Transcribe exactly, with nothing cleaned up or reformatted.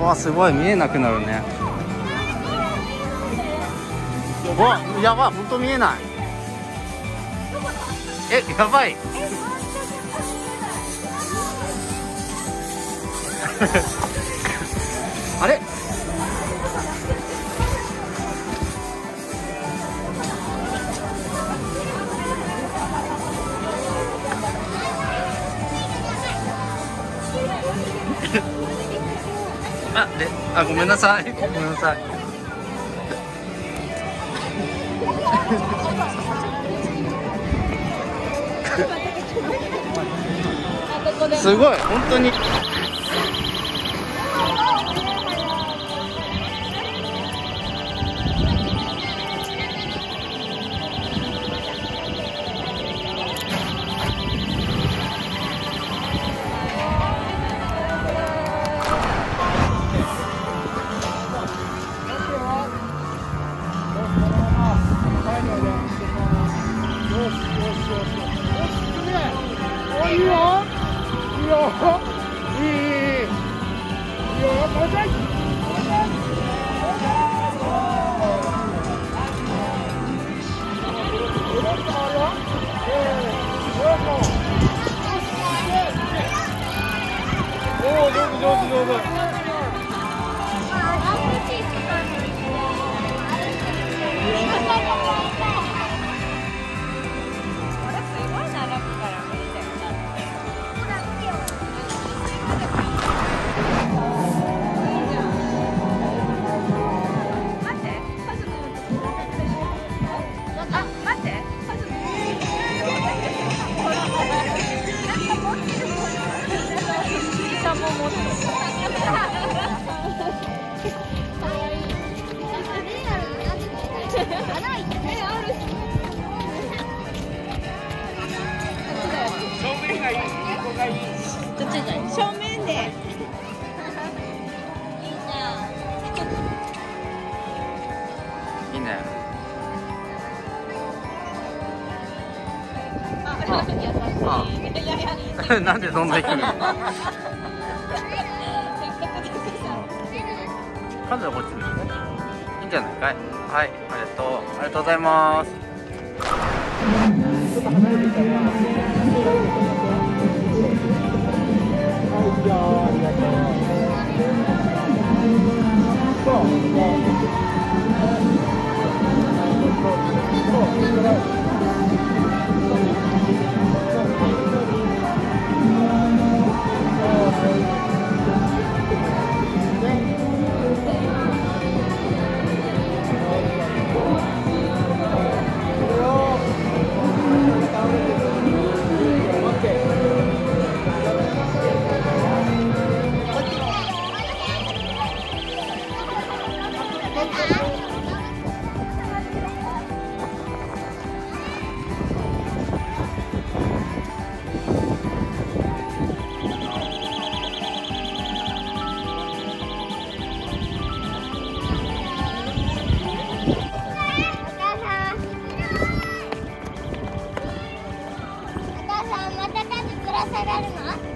うわ、すごい見えなくなるね。うわ、やばい、本当見えない。え、やばい。あれ。あ、で、あ、ごめんなさい。ごめんなさい。すごい、本当に。いいよ、いいよ、いい、いい、いいよ、もうちょい。おお、上手、上手、上手。 どっちがいい？正面で。いいいいね。 あ、優しい。 なんでそんな低いの？数はこっちにいいんじゃないかい。はい、ありがとう、ありがとうございます。ちょっと離れていたら。じゃあ、ありがとう。そう、 また数ぶら下がるの？